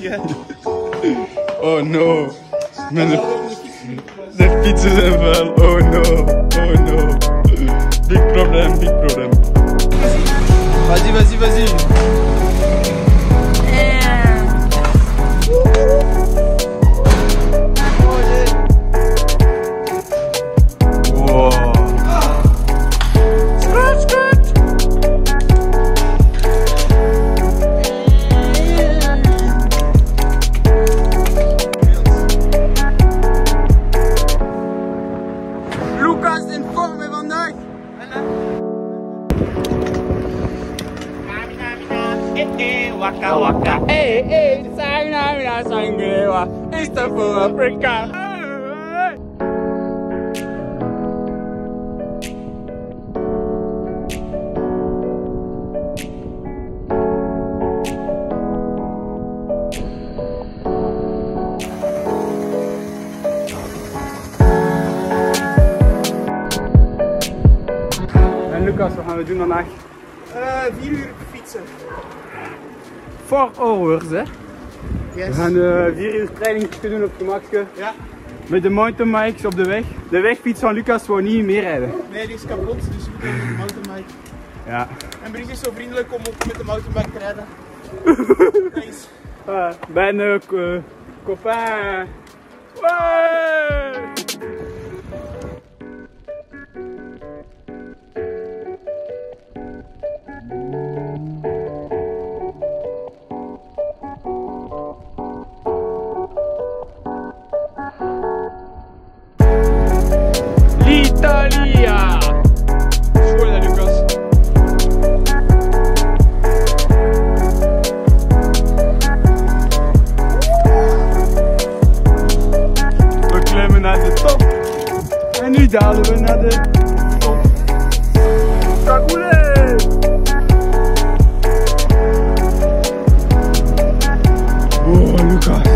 hè? Oh no. De fietsen zijn vuil. Oh no. Oh no. Big problem, big problem. Vas-y, vas-y, vas-y. Waka waka, sayonara sangrewa, is dat voor Afrika? En Lucas, wat gaan we doen vandaag? 4 uur fietsen. 4 hours, hè? Yes. We gaan 4 uur training doen op gemakje. Ja. Met de mountainbikes op de weg. De wegfiets van Lucas wou niet meer rijden. Nee, die is kapot, dus we moeten met de mountainbike. Ja. En Brice is zo vriendelijk om ook met de mountainbike te rijden. Nice. Ben copain. Ouais! L'Italia! School hè, Lucas. We klimmen naar de top. En nu dalen we naar de top. Cagoule! Oh, Lucas.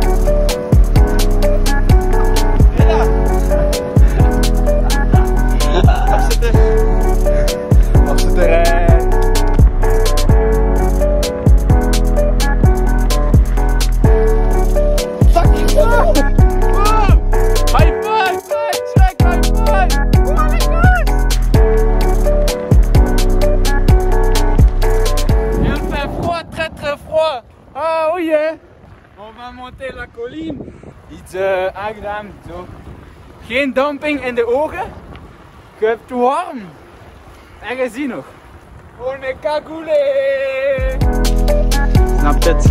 On va monter la colline. Iets aangenaam, zo. Geen damping in de ogen. Je hebt te warm. En je ziet nog. On est cagoulé. Snap het?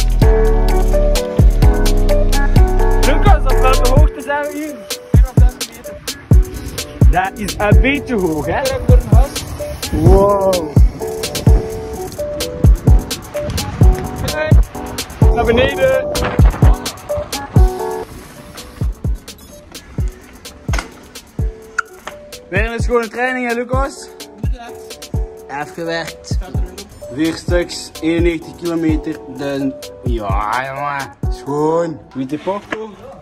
Lucas, op welke hoogte zijn we hier? 1000 meter. Dat is een beetje hoog, hè? Kijk voor een huis. Wow. Naar beneden. Weer een schone training, hè, Lucas? Even gewerkt. 4 stuks, 91 kilometer. Ja, jongen. Schoon. Witte Porto.